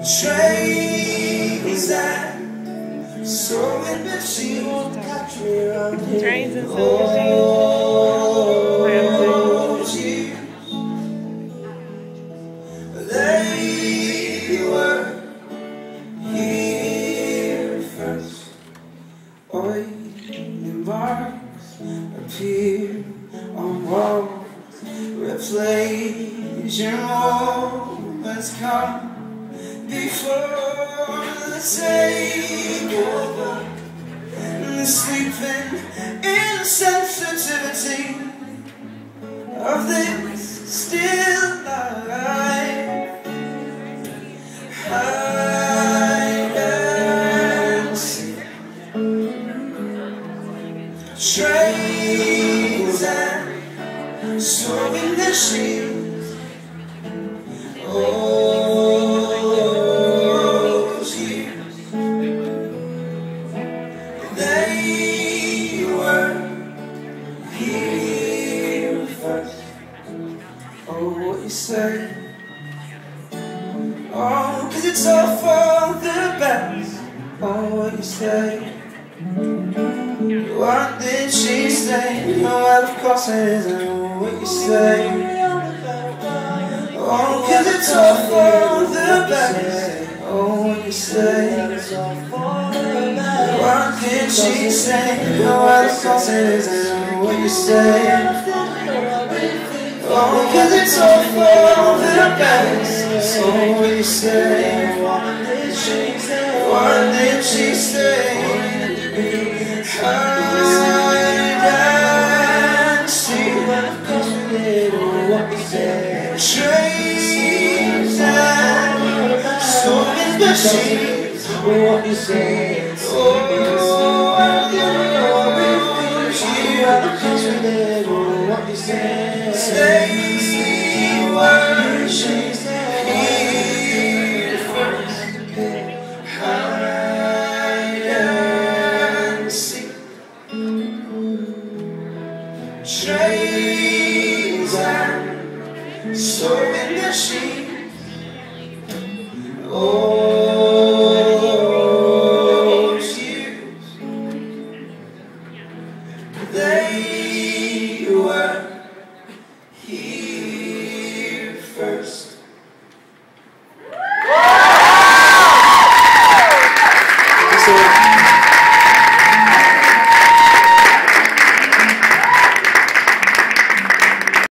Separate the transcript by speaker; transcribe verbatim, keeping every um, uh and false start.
Speaker 1: Trains that sewing machine won't catch me around here.
Speaker 2: Trains and sewing machines.
Speaker 1: They were here first. Oily marks appear on walls. Replacement moments come before the takeover. The sleeping insensitivity of this still life. Hide and seek. Trains and sewing machines. Those years, they were here first. Oh, what you say? Oh, 'cause it's all for the best. Oh, what you say? What did she say? Oh, well, of course it isn't. Oh, what you say? Oh, 'cause it's all for the best. Oh, what you say? What did she say? Oh, well, of course it isn't. Oh, what you say? Oh, 'cause it's all for the best. So what you say? What did she say? Hide and seek. Trains and sewing machines. What you say? Oh, what you what you say? Stay where she's here first. Hide and seek. Trains and sewing machines.